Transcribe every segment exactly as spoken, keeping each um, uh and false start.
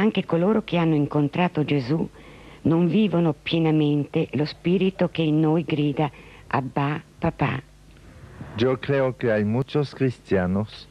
anche coloro che hanno incontrato Gesù non vivono pienamente lo spirito que en noi grida, Abba, papá. Yo creo que hay muchos cristianos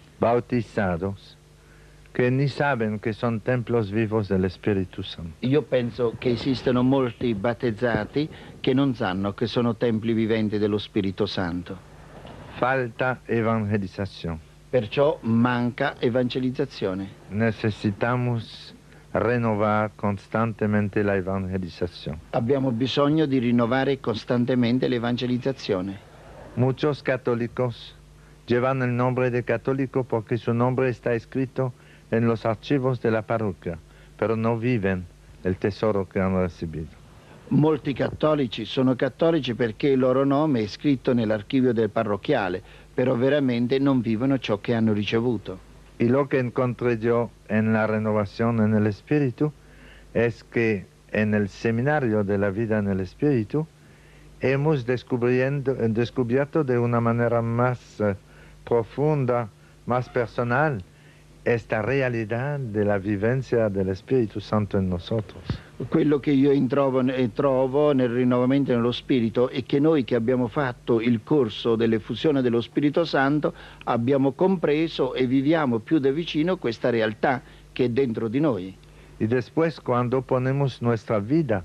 bautizados che ni saben che sono templos vivos dello Spirito Santo. Io penso che esistano molti battezzati che non sanno che sono templi viventi dello Spirito Santo. Falta evangelizzazione. Perciò manca evangelizzazione. Necesitamos renovar costantemente la evangelizzazione. Abbiamo bisogno di rinnovare costantemente l'evangelizzazione. Muchos católicos llevan el nombre de católico porque su nombre está escrito en los archivos de la parroquia, pero no viven el tesoro que han recibido. Molti cattolici sono cattolici perché il loro nome è scritto nell'archivio del parrocchiale, però veramente non vivono ciò che hanno ricevuto. Y lo que encontré yo en la renovación en el Espíritu es que en el seminario de la vida en el Espíritu hemos descubierto de una manera más eh, profunda, más personal, esta realidad de la vivencia del Espíritu Santo en nosotros. Quello che io introvo, eh, trovo nel rinnovamento nello Spirito è che noi che abbiamo fatto il corso dell'effusione dello Spirito Santo abbiamo compreso e viviamo più da vicino questa realtà che è dentro di noi. Y después cuando ponemos nuestra vida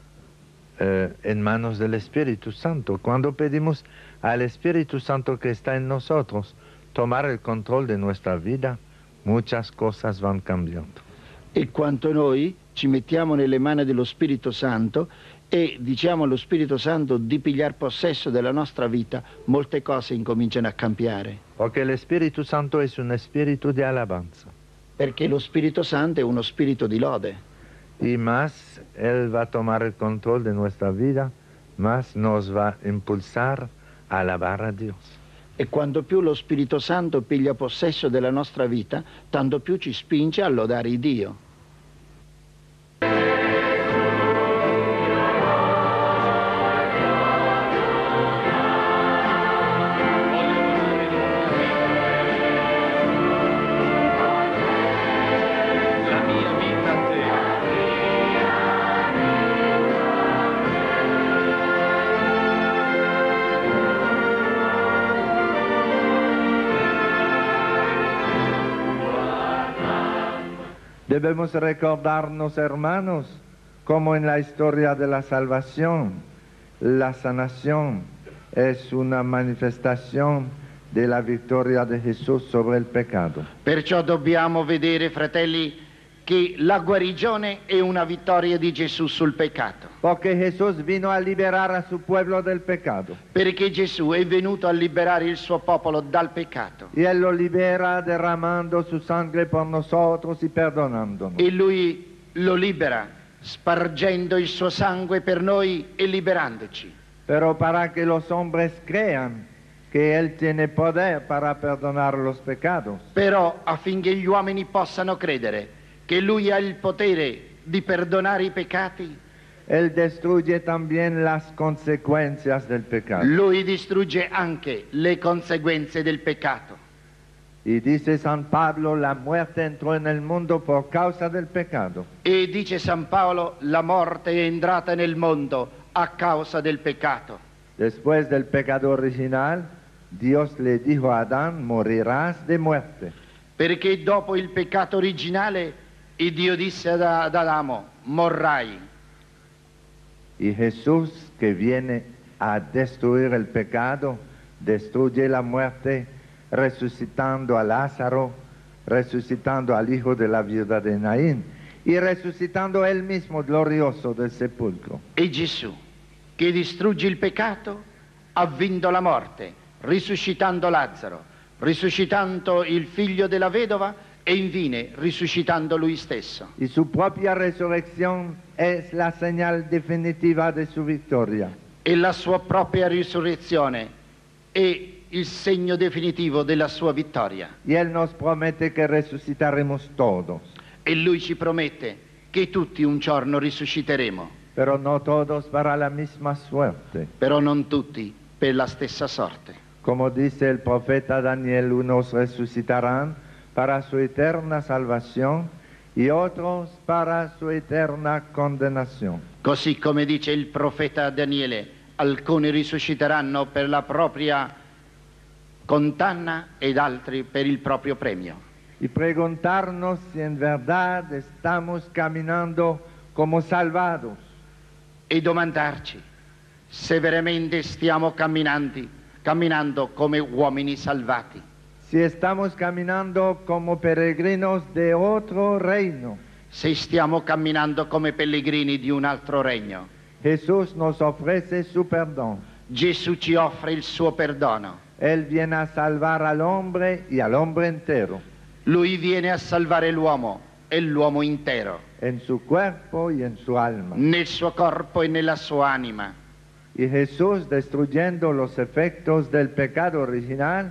eh, en manos del Espíritu Santo, cuando pedimos al Espíritu Santo que está en nosotros tomar el control de nuestra vida, muchas cosas van cambiando. E quanto noi ci mettiamo nelle mani dello Spirito Santo e diciamo allo Spirito Santo di pigliare possesso della nostra vita, molte cose incominciano a cambiare. Porque el Espíritu Santo es un espíritu de alabanza. Perché lo Spirito Santo è uno spirito di lode. Y más Él va a tomar el control de nuestra vida, más nos va a impulsar a alabar a Dios. E quanto più lo Spirito Santo piglia possesso della nostra vita, tanto più ci spinge a lodare Dio. Debemos recordarnos, hermanos, como en la historia de la salvación, la sanación es una manifestación de la victoria de Jesús sobre el pecado. Perciò dobbiamo vedere, fratelli, che la guarigione è una vittoria di Gesù sul peccato. Porque Jesús vino a liberar a su pueblo del pecado. Perché Gesù è venuto a liberare il suo popolo dal peccato. Y Él lo libera derramando su sangre por nosotros y perdonándonos. E Lui lo libera spargendo il suo sangue per noi e liberandoci. Pero para que los hombres crean que Él tiene poder para perdonar los pecados. Però affinché gli uomini possano credere che Lui ha il potere di perdonare i peccati, Él destruye también las consecuencias del pecado. Lui distrugge anche le conseguenze del peccato. Y dice San Pablo, la muerte entró en el mundo por causa del pecado. E dice San Paolo, la morte è entrata nel mondo a causa del peccato. Después del pecado original, Dios le dijo a Adán, morirás de muerte. Perché dopo il peccato originale, il Dio disse ad, ad Adamo, morrai. Y Jesús, que viene a destruir el pecado, destruye la muerte, resucitando a Lázaro, resucitando al hijo de la viuda de Naín y resucitando él mismo glorioso del sepulcro. E Gesù, che distrugge il peccato, ha vinto la morte, risuscitando Lazzaro, risuscitando il figlio della vedova e infine risuscitando lui stesso. Y su propia resurrección es la señal definitiva de su victoria. E la sua propria risurrezione è il segno definitivo della sua vittoria. Y Él nos promete que resucitaremos todos. E Lui ci promette che tutti un giorno risusciteremo. Pero no todos para la misma suerte. Però non tutti per la stessa sorte. Como dice el profeta Daniel, unos resucitarán para su eterna salvación y otros para su eterna condenación. Così come dice il profeta Daniele, alcuni risusciteranno per la propria condanna ed altri per il proprio premio. Y preguntarnos si en verdad estamos caminando como salvados. E domandarci se veramente stiamo camminando, camminando come uomini salvati. Si estamos caminando como peregrinos de otro reino. Se stiamo camminando come pellegrini di un altro regno. Jesús nos ofrece su perdón. Gesù ci offre il suo perdono. Él viene a salvar al hombre y al hombre entero. Lui viene a salvare l'uomo e l'uomo intero. En su cuerpo y en su alma. Nel suo corpo e nella sua anima. Y Jesús, destruyendo los efectos del pecado original,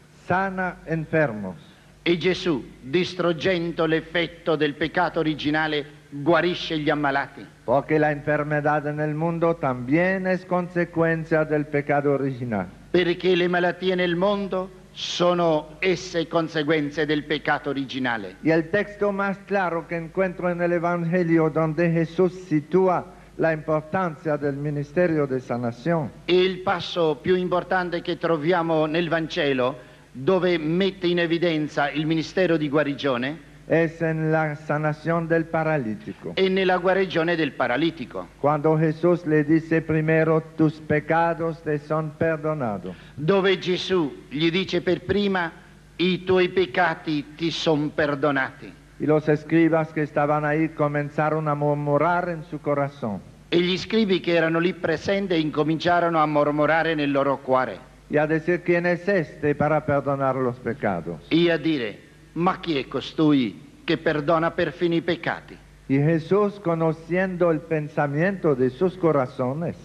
sana enfermos. E Gesù, distruggendo l'effetto del peccato originale, guarisce gli ammalati. Porque la enfermedad en el mundo también es consecuencia del pecado original. Perché le malattie nel mondo sono esse conseguenze del peccato originale. Y el texto más claro que encuentro en el Evangelio, donde Jesús sitúa la importancia del ministerio de sanación, E il passo più importante che troviamo nel Vangelo, dove mette in evidenza il ministero di guarigione, es en la sanación del paralítico. è nella guarigione del paralitico, Cuando Jesús le dice primero, tus pecados te son perdonados. dove Gesù gli dice per prima, i tuoi peccati ti sono perdonati. Y los escribas que estaban ahí comenzaron a murmurar en su corazón E gli scribi che erano lì presenti incominciarono a mormorare nel loro cuore y a decir, ¿quién es este para perdonar los pecados? e a dire, ma chi è costui che perdona perfino i peccati? Y Jesús, conociendo el pensamiento de sus corazones,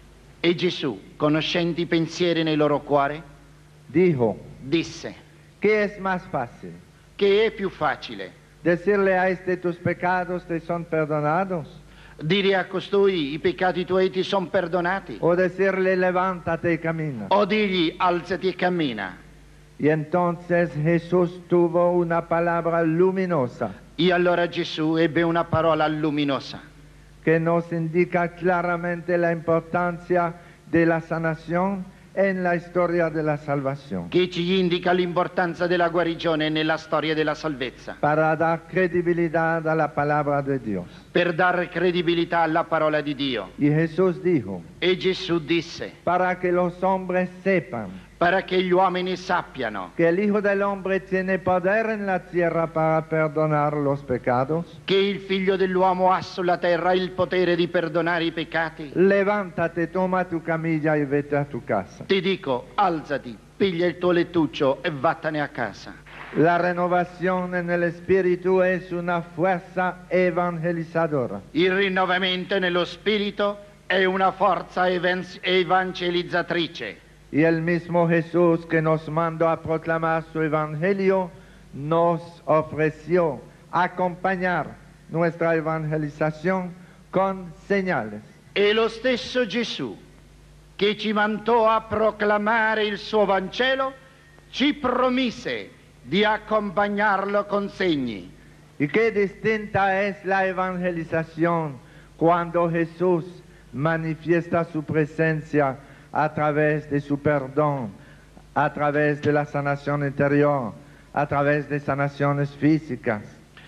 E Gesù, conoscendo i pensieri nei loro cuori, dijo, disse, ¿qué es más fácil? che è più facile ¿Decirle a este, tus pecados te son perdonados? dire a costui, i peccati tuoi ti sono perdonati, ¿O decirle, levántate y camina? o digli, alzati e cammina? Y entonces Jesús tuvo una palabra luminosa E allora Gesù ebbe una parola luminosa que nos indica claramente la importancia de la sanación en la historia de la salvación, che ci indica l'importanza della guarigione nella storia della salvezza, para dar credibilidad a la palabra de Dios. per dare credibilità alla parola di Dio. Y Jesús dijo, E Gesù disse, para que los hombres sepan para che gli uomini sappiano que el Hijo del Hombre tiene poder en la tierra para perdonar los pecados, che il figlio dell'uomo ha sulla terra il potere di perdonare i peccati, levántate, toma tu camilla y vete a tu casa. ti dico, alzati, piglia il tuo lettuccio e vattene a casa. La renovación en el Espíritu es una fuerza evangelizadora. Il rinnovamento nello spirito è una forza evan- evangelizzatrice. Y el mismo Jesús, que nos mandó a proclamar su evangelio, nos ofreció acompañar nuestra evangelización con señales. E lo stesso Gesù che ci mandò a proclamare il suo Vangelo ci promise di accompagnarlo con segni. Y qué distinta es la evangelización cuando Jesús manifiesta su presencia a través de su perdón, a través de la sanación interior, a través de sanaciones físicas.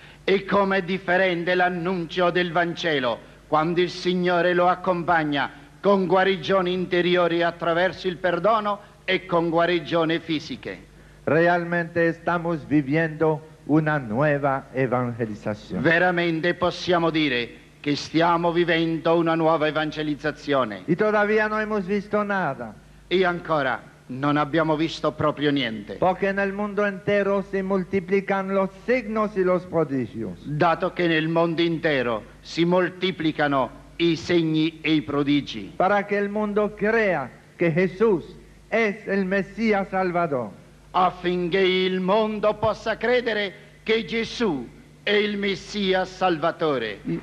E come è differente l'annuncio del Vangelo quando il Signore lo accompagna con guarigioni interiori attraverso il perdono e con guarigioni fisiche. Realmente estamos viviendo una nueva evangelización. Veramente possiamo dire che stiamo vivendo una nuova evangelizzazione. Y todavía no hemos visto nada, E ancora non abbiamo visto proprio niente, porque en el mundo entero se multiplican los signos y los prodigios. dato che nel mondo intero si moltiplicano i segni e i prodigi, Para que el mundo crea que Jesús es el Mesías Salvador. affinché il mondo possa credere che Gesù è il Messia Salvatore. Y,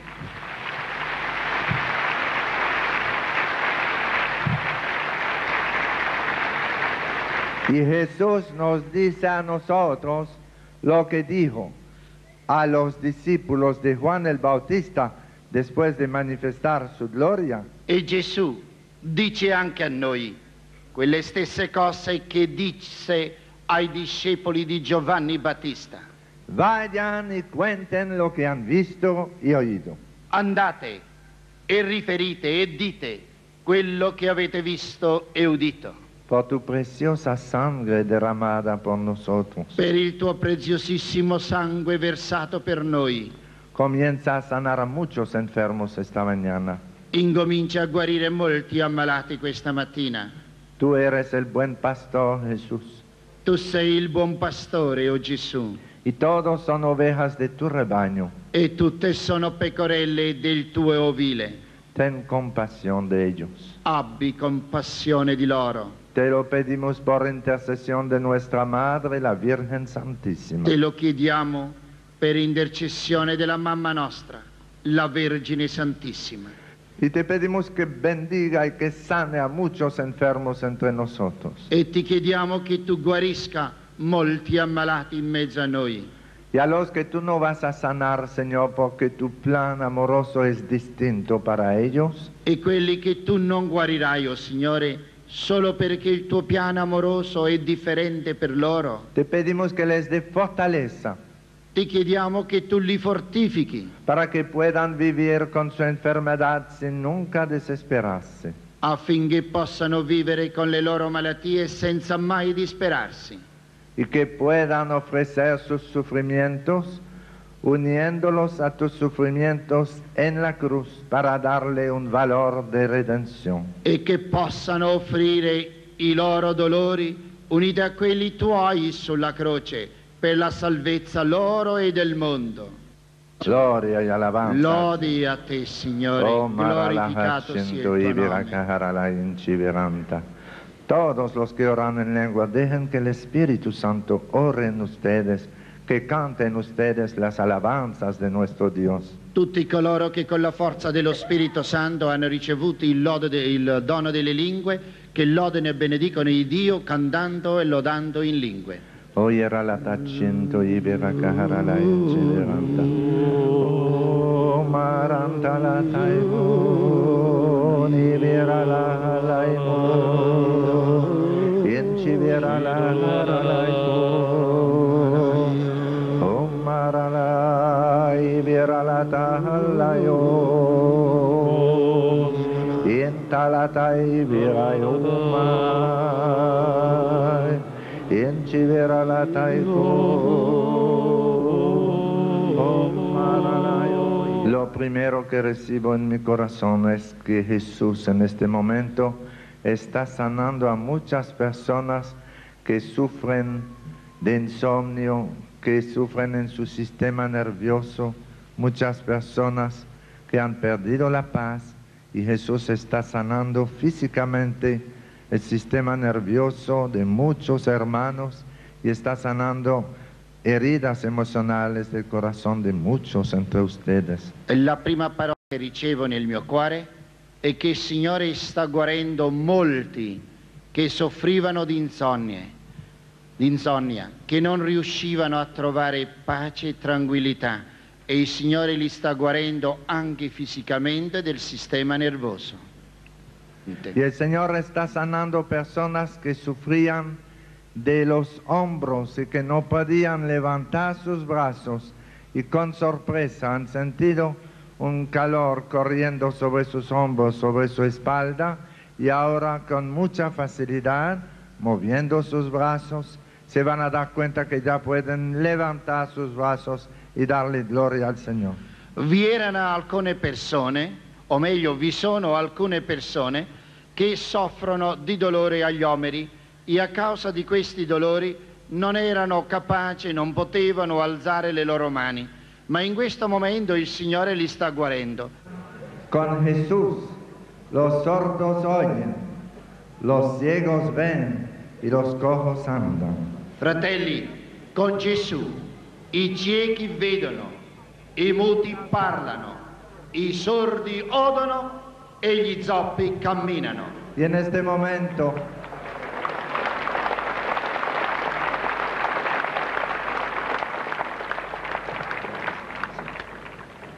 y Jesús nos dice a nosotros lo que dijo a los discípulos de Juan el Bautista después de manifestar su gloria. E Gesù dice anche a noi quelle stesse cose che disse ai discepoli di Giovanni Battista. Vayan y cuenten lo que han visto y oído. Andate e riferite e dite quello che avete visto e udito. Por tu preciosa sangre derramada por nosotros. Per il tuo preziosissimo sangue versato per noi. Comienza a sanar a muchos enfermos esta mañana. Incomincia a guarire molti ammalati questa mattina. Tú eres el buen pastor, Jesús. Tu sei il buon pastore, o Gesù. Y todos son ovejas de tu rebaño. E tutte sono pecorelle del tuo ovile. Ten compasión de ellos. Abbi compassione di loro. Te lo pedimos por intercesión de nuestra Madre, la Virgen Santísima. Te lo chiediamo per intercessione della mamma nostra, la Vergine Santissima. Y te pedimos que bendiga y que sane a muchos enfermos entre nosotros. E ti chiediamo che tu guarisca molti ammalati in mezzo a noi. Y a los que tú no vas a sanar, Señor, porque tu plan amoroso es distinto para ellos. E quelli che tu non guarirai, o Signore, solo perché il tuo piano amoroso è differente per loro. Te pedimos que les dé fortaleza Ti chiediamo che tu li fortifichi para que puedan vivir con su enfermedad sin nunca desesperarse. affinché possano vivere con le loro malattie senza mai disperarsi. Y que puedan ofrecer sus sufrimientos uniéndolos a tus sufrimientos en la cruz para darle un valor de redención. E che possano offrire i loro dolori uniti a quelli tuoi sulla croce per la salvezza loro e del mondo. Gloria y alabanza. Lodi a te, Signore, Oh, glorificato sia il tuo nome. Todos los que oran en lengua, dejen que el Espíritu Santo ore en ustedes, que canten ustedes las alabanzas de nuestro Dios. Tutti coloro che con la forza dello Spirito Santo hanno ricevuto il, lode de, il dono delle lingue, che lodano e benedicono il Dio cantando e lodando in lingue. Oyera la tacento ibera kahara la inciveranta. Oh, maranta la taimon, ibera la laimon, incivera la laimon. Oh, marala ibera la tahalayo, intalata ibera yomai. Incivera la taiko. Lo primero que recibo en mi corazón es que Jesús en este momento está sanando a muchas personas que sufren de insomnio, que sufren en su sistema nervioso, muchas personas que han perdido la paz, y Jesús está sanando físicamente el sistema nervioso de muchos hermanos y está sanando heridas emocionales del corazón de muchos entre ustedes. La prima parola che ricevo nel mio cuore è che il Signore sta guarendo molti che soffrivano di insonnie, di insonnia, che non riuscivano a trovare pace e tranquillità, e il Signore li sta guarendo anche fisicamente del sistema nervoso. Y el Señor está sanando personas que sufrían de los hombros y que no podían levantar sus brazos, y con sorpresa han sentido un calor corriendo sobre sus hombros, sobre su espalda, y ahora con mucha facilidad, moviendo sus brazos, se van a dar cuenta que ya pueden levantar sus brazos y darle gloria al Señor. Vi erano alcune persone, o meglio vi sono alcune persone che soffrono di dolore agli omeri, e a causa di questi dolori non erano capaci, non potevano alzare le loro mani, ma in questo momento il Signore li sta guarendo. Con Jesús los sordos oyen, los ciegos ven y los cojos andan. Fratelli, con Gesù i ciechi vedono, i muti parlano, i sordi odono e gli zoppi camminano. Y en este momento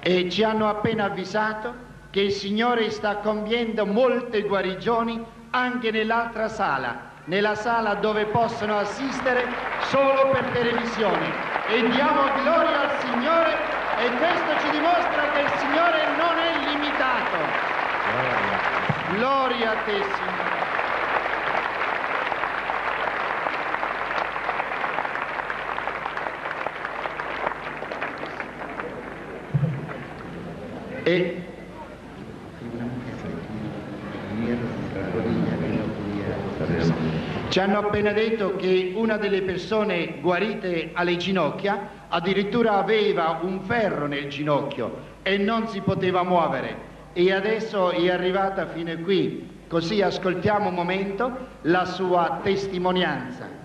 E ci hanno appena avvisato che il Signore sta compiendo molte guarigioni anche nell'altra sala, nella sala dove possono assistere solo per televisione. E diamo gloria al Signore, e questo ci dimostra che il Signore non è limitato. Gloria a te, Signore. E ci hanno appena detto che una delle persone guarite alle ginocchia addirittura aveva un ferro nel ginocchio e non si poteva muovere, e adesso è arrivata fino a qui. Così ascoltiamo un momento la sua testimonianza.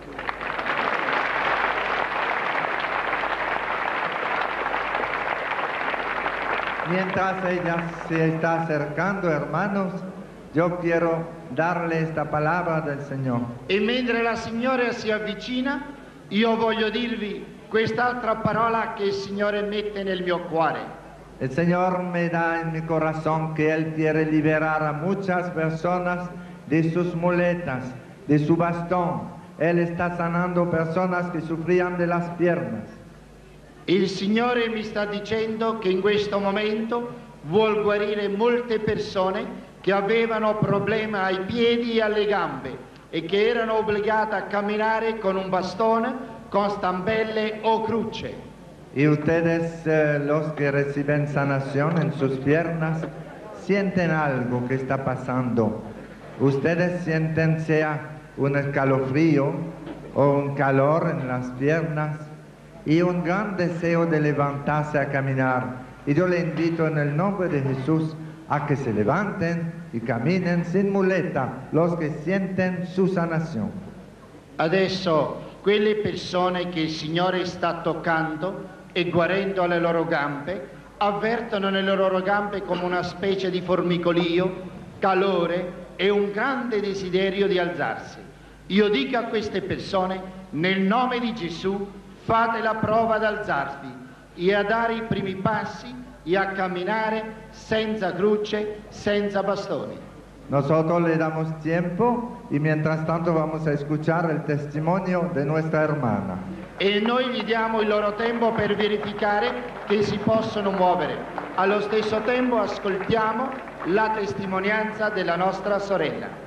Mientras ella se está acercando, hermanos, yo quiero darle esta palabra del Señor. E mentre la Signora si avvicina, io voglio dirvi quest'altra parola che il Signore mette nel mio cuore. El Señor me da en mi corazón que Él quiere liberar a muchas personas de sus muletas, de su bastón. Él está sanando personas que sufrían de las piernas. Il Signore mi sta dicendo che in questo momento vuol guarire molte persone che avevano problemi ai piedi e alle gambe e che erano obbligate a camminare con un bastone, con stampelle o cruce. Y ustedes, eh, los que reciben sanación en sus piernas, sienten algo que está pasando. Ustedes sienten sea un escalofrío o un calor en las piernas y un gran deseo de levantarse a caminar. Y yo le invito en el nombre de Jesús a que se levanten y caminen sin muleta los que sienten su sanación. Adesso quelle persone che il Signore sta toccando e guarendo le loro gambe avvertono nelle loro gambe come una specie di formicolio, calore e un grande desiderio di alzarsi. Io dico a queste persone, nel nome di Gesù, fate la prova ad alzarvi e a dare i primi passi e a camminare senza croce, senza bastoni. Nosotros le damos tiempo y mientras tanto vamos a escuchar el testimonio de nuestra hermana. E noi gli diamo il loro tempo per verificare che si possono muovere. Allo stesso tempo ascoltiamo la testimonianza della nostra sorella.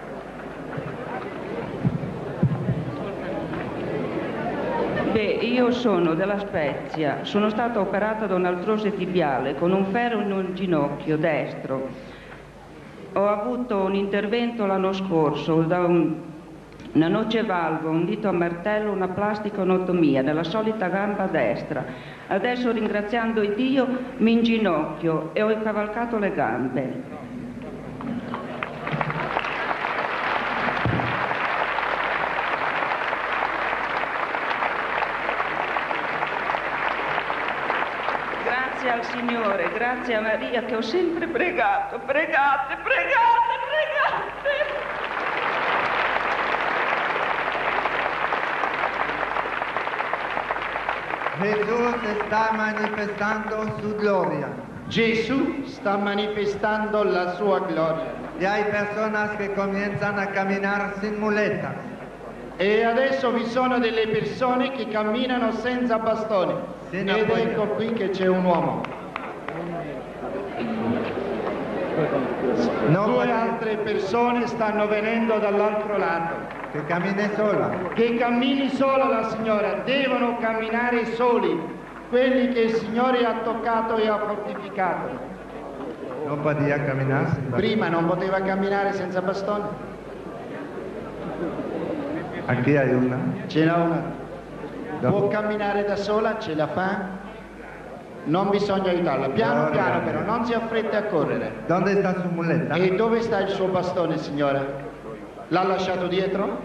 Beh, io sono della Spezia, sono stata operata da un'artrosi tibiale con un ferro in un ginocchio destro. Ho avuto un intervento l'anno scorso da un, una nocevalva, un dito a martello, una plasticonotomia nella solita gamba destra. Adesso, ringraziando Dio, mi inginocchio e ho incavalcato le gambe. Grazie al Signore, grazie a Maria che ho sempre pregato, pregate, pregate, pregate. Jesús está manifestando su gloria. Gesù sta manifestando la sua gloria. Y hay personas que comienzan a caminar sin muletas. E adesso vi sono delle persone che camminano senza bastoni. Ed ecco qui che c'è un uomo. No, Due altre persone stanno venendo dall'altro lato. Que camine sola. Che cammini sola la signora, devono camminare soli, quelli che il Signore ha toccato e ha fortificato. No podía caminar sin bastón. Prima non poteva camminare senza bastoni. Aquí hay una. Ce n'è una. Può camminare da sola, ce la fa? Non bisogna aiutarla, piano piano però, non si affretti a correre. ¿Dónde está su muleta? E dove sta il suo bastone, signora? L'ha lasciato dietro?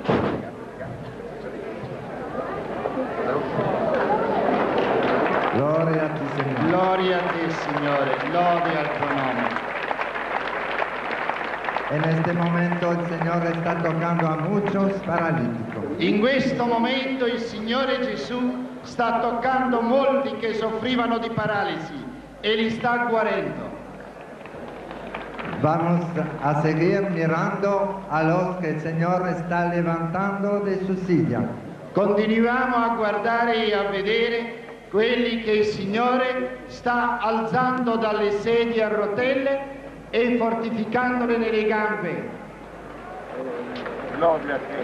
Gloria a ti, Señor. Gloria a te, Signore, lode al tuo nome. En este momento el Señor está tocando a muchos paralíticos. In questo momento il Signore Gesù sta toccando molti che soffrivano di paralisi e li sta guarendo. Vamos a seguir mirando a los que el Señor está levantando de su silla. Continuiamo a guardare e a vedere quelli che il Signore sta alzando dalle sedie a rotelle e fortificandole nelle gambe. Gloria a te.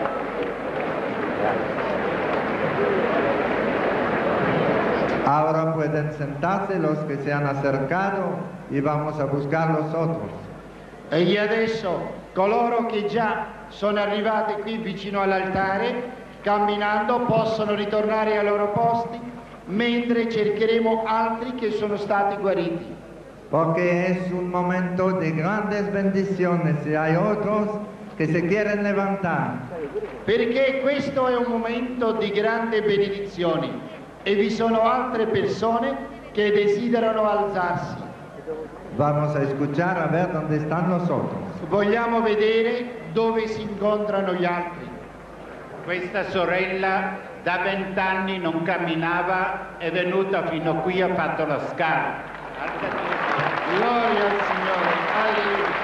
Ahora pueden sentarse los que se han acercado y vamos a buscar los otros. E adesso coloro che già sono arrivati qui vicino all'altare, camminando, possono ritornare ai loro posti, mentre cercheremo altri che sono stati guariti. Porque es un momento de grandes bendiciones y hay otros que se quieren levantar. Perché questo è un momento di grandi benedizioni e vi sono altre persone che desiderano alzarsi. Vamos a escuchar a ver dónde están los otros. Vogliamo vedere dove si incontrano gli altri. Questa sorella da vent'anni non camminava, è venuta fino qui, ha fatto la scala. Gloria al Signore, alleluia.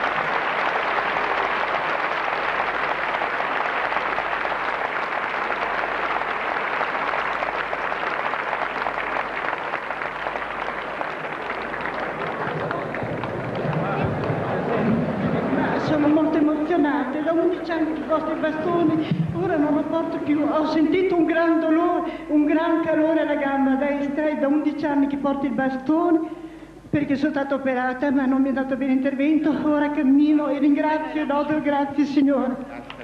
Sono molto emozionata, da undici anni che porto i bastoni, ora non lo porto più, ho sentito un gran dolore, un gran calore alla gamba destra e da undici anni che porto il bastone perché sono stata operata ma non mi è dato bene intervento, ora cammino e ringrazio e lodo, grazie Signore.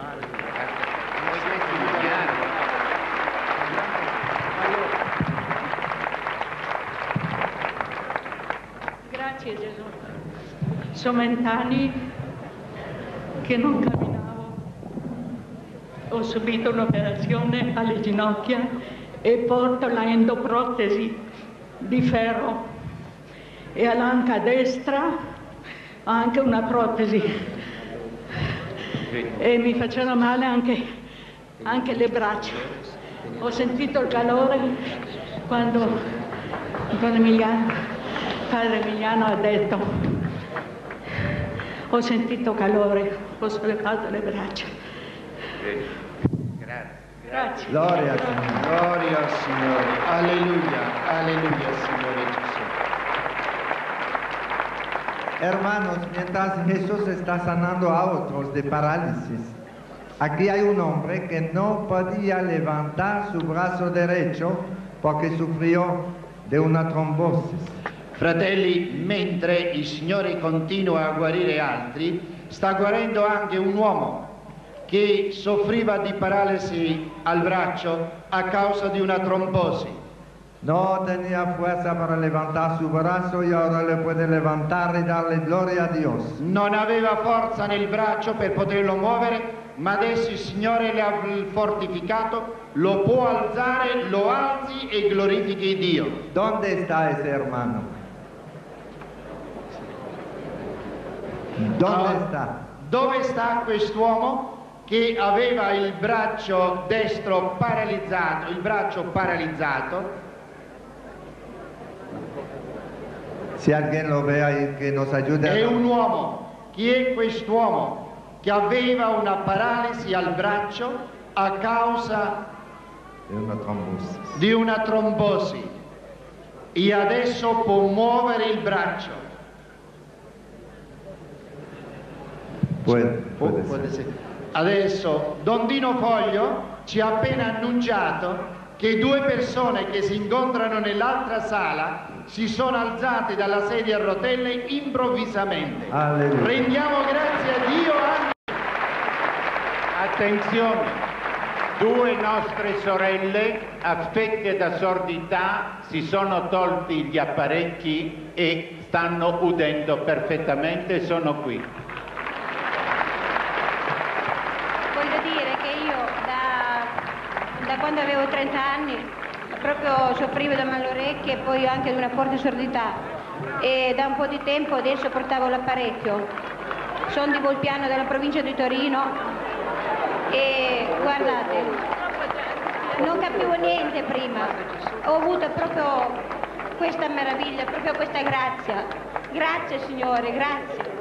Grazie Gesù. Sono vent'anni che non camminavo, ho subito un'operazione alle ginocchia e porto la endoprotesi di ferro e all'anca destra ho anche una protesi e mi faceva male anche, anche le braccia. Ho sentito il calore quando, quando Emiliano, padre Emiliano ha detto. Ho sentito calore, ho sollevato le braccia. Grazie. Grazie. Gloria al Signore. Gloria al Signore, alleluia, alleluia Signore Gesù. Hermanos, mientras Jesús está sanando a otros de parálisis, aquí hay un hombre que no podía levantar su brazo derecho porque sufrió de una trombosis. Fratelli, mentre il Signore continua a guarire altri, sta guarendo anche un uomo che soffriva di paralisi al braccio a causa di una trombosi. No tenía fuerza para levantar su brazo y ahora le puede levantar y darle gloria a Dios. Non aveva forza nel braccio per poterlo muovere, ma adesso il Signore le ha fortificato, lo può alzare, lo alzi e glorifichi Dio. ¿Dónde está ese hermano? ¿Dónde Ah, está? Dove sta quest'uomo che aveva il braccio destro paralizzato, il braccio paralizzato? Si alguien lo ve ahí, que nos ayude. È a... un uomo. Chi è quest'uomo che aveva una paralisi al braccio a causa de una trombosis. di una trombosi e adesso può muovere il braccio? Puede, Può- puede può ser. essere. Adesso Don Dino Foglio ci ha appena annunciato che due persone che si incontrano nell'altra sala si sono alzate dalla sedia a rotelle improvvisamente. Alleluia. Rendiamo grazie a Dio anche. Attenzione, due nostre sorelle affette da sordità si sono tolti gli apparecchi e stanno udendo perfettamente, sono qui. Voglio dire che io da, da quando avevo trenta anni proprio soffrivo da malorecchie e poi anche di una forte sordità e da un po' di tempo adesso portavo l'apparecchio. Sono di Volpiano della provincia di Torino e guardate, non capivo niente prima, ho avuto proprio questa meraviglia, proprio questa grazia. Grazie Signore, grazie.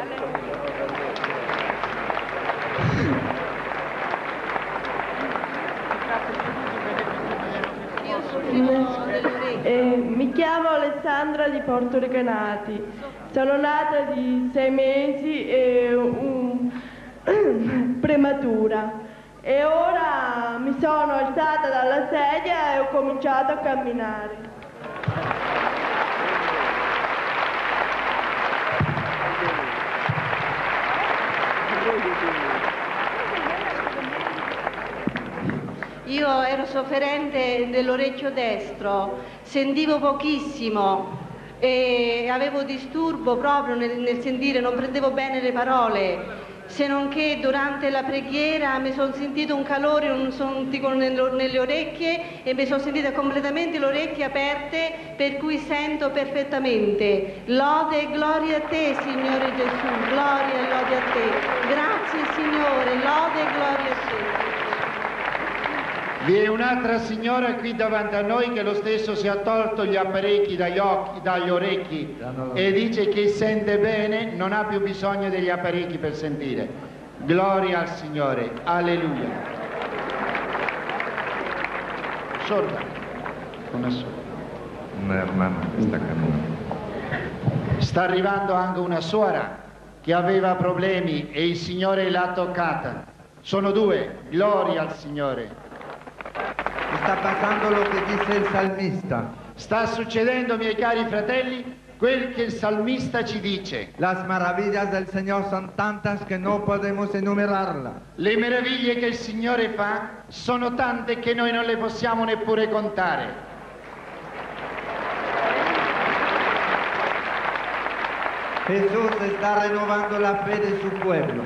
Eh, mi chiamo Alessandra di Porto Recanati, sono nata di sei mesi e un... prematura e ora mi sono alzata dalla sedia e ho cominciato a camminare. Io ero sofferente dell'orecchio destro, sentivo pochissimo e avevo disturbo proprio nel, nel sentire, non prendevo bene le parole, se non che durante la preghiera mi sono sentito un calore, un sontico nelle, nelle orecchie e mi sono sentita completamente le orecchie aperte, per cui sento perfettamente. Lode e gloria a te, Signore Gesù, gloria e lode a te. Grazie Signore, lode e gloria a te. Vi è un'altra signora qui davanti a noi che lo stesso si è tolto gli apparecchi dagli occhi, dagli orecchi e dice che sente bene, non ha più bisogno degli apparecchi per sentire. Gloria al Signore, alleluia. Sorda, una sorda. Una hermana che sta camminando. Sta arrivando anche una suora che aveva problemi e il Signore l'ha toccata. Sono due, gloria al Signore. Sta passando lo che dice il salmista. Sta succedendo, miei cari fratelli, quel che il salmista ci dice. Las maravillas del Señor son tantas que no podemos enumerarlas. Le meraviglie che il Signore fa sono tante che noi non le possiamo neppure contare. Jesús está renovando la fe de su pueblo.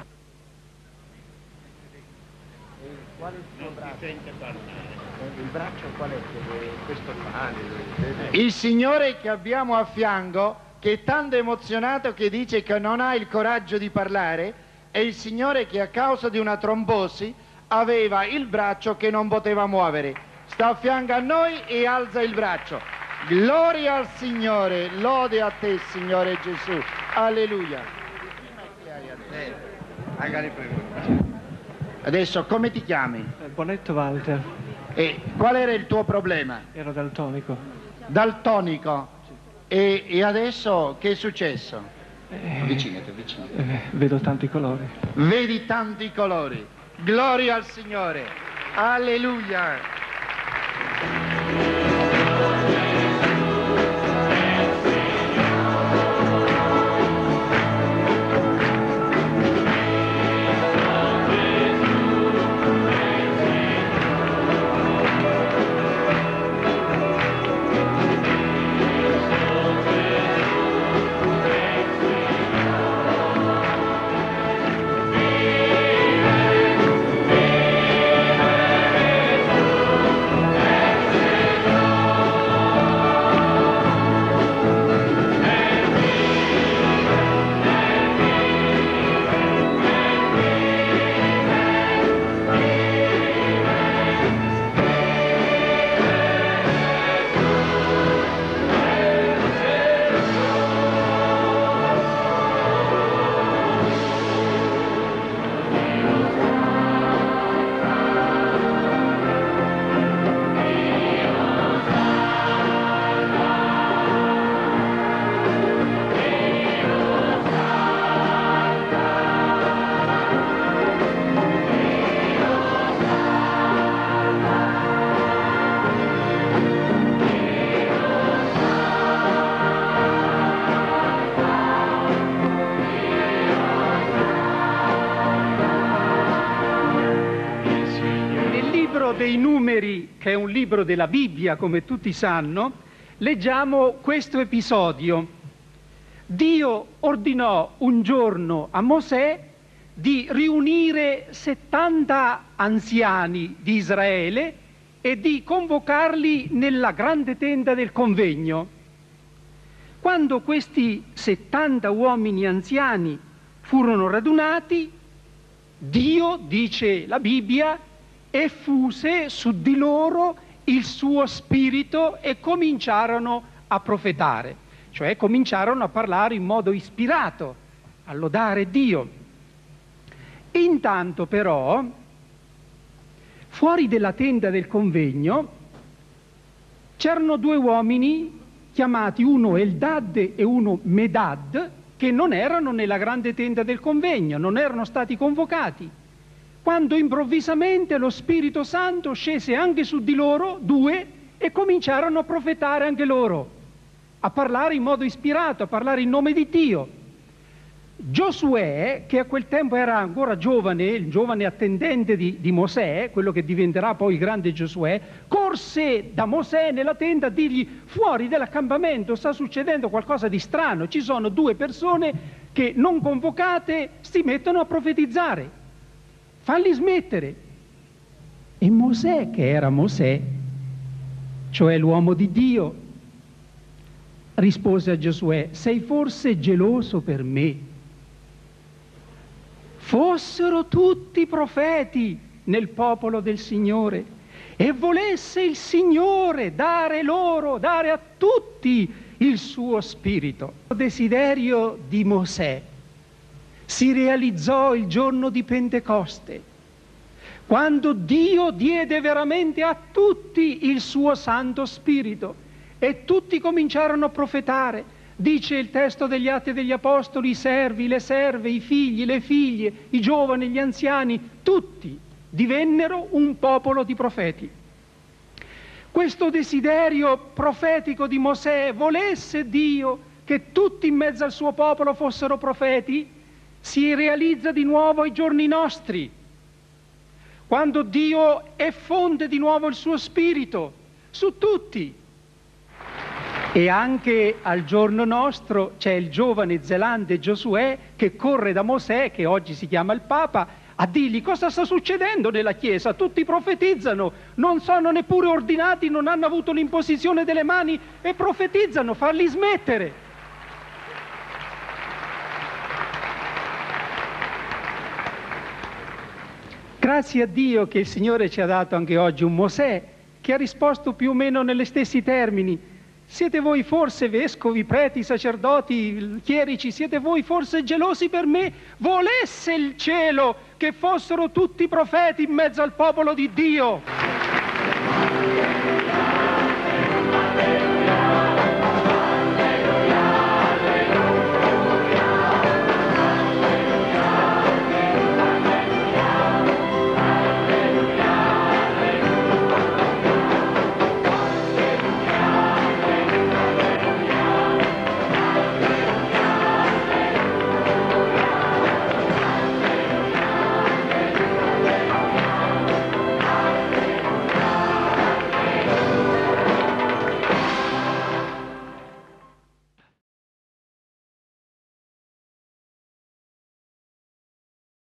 Qual è il suo braccio? Il braccio qual è? Questo qua. Il Signore che abbiamo a fianco, che è tanto emozionato che dice che non ha il coraggio di parlare, è il Signore che a causa di una trombosi aveva il braccio che non poteva muovere. Sta a fianco a noi e alza il braccio. Gloria al Signore, lode a te Signore Gesù, alleluia. Adesso come ti chiami? Bonetto Walter. E qual era il tuo problema? Ero daltonico. Daltonico? Sì. E, e adesso che è successo? Eh, avvicinati, avvicinati. Eh, vedo tanti colori. Vedi tanti colori. Gloria al Signore. Alleluia. Dei Numeri, che è un libro della Bibbia, come tutti sanno, leggiamo questo episodio. Dio ordinò un giorno a Mosè di riunire settanta anziani di Israele e di convocarli nella grande tenda del convegno. Quando questi settanta uomini anziani furono radunati, Dio, dice la Bibbia, effuse su di loro il suo spirito e cominciarono a profetare, cioè cominciarono a parlare in modo ispirato, a lodare Dio. Intanto però, fuori della tenda del convegno, c'erano due uomini chiamati uno Eldad e uno Medad, che non erano nella grande tenda del convegno, non erano stati convocati, quando improvvisamente lo Spirito Santo scese anche su di loro, due, e cominciarono a profetare anche loro, a parlare in modo ispirato, a parlare in nome di Dio. Giosuè, che a quel tempo era ancora giovane, il giovane attendente di, di Mosè, quello che diventerà poi il grande Giosuè, corse da Mosè nella tenda a dirgli: fuori dell'accampamento sta succedendo qualcosa di strano, ci sono due persone che non convocate si mettono a profetizzare, falli smettere. E Mosè, che era Mosè, cioè l'uomo di Dio, rispose a Giosuè: sei forse geloso per me? Fossero tutti profeti nel popolo del Signore e volesse il Signore dare loro, dare a tutti il suo spirito. Il desiderio di Mosè si realizzò il giorno di Pentecoste, quando Dio diede veramente a tutti il suo Santo Spirito e tutti cominciarono a profetare. Dice il testo degli Atti degli Apostoli: i servi, le serve, i figli, le figlie, i giovani, gli anziani, tutti divennero un popolo di profeti. Questo desiderio profetico di Mosè, volesse Dio che tutti in mezzo al suo popolo fossero profeti, si realizza di nuovo ai giorni nostri, quando Dio effonde di nuovo il suo spirito su tutti. E anche al giorno nostro c'è il giovane zelante Giosuè che corre da Mosè, che oggi si chiama il Papa, a dirgli: cosa sta succedendo nella Chiesa? Tutti profetizzano, non sono neppure ordinati, non hanno avuto l'imposizione delle mani e profetizzano, farli smettere. Grazie a Dio che il Signore ci ha dato anche oggi un Mosè che ha risposto più o meno negli stessi termini. Siete voi forse vescovi, preti, sacerdoti, chierici, siete voi forse gelosi per me? Volesse il cielo che fossero tutti profeti in mezzo al popolo di Dio.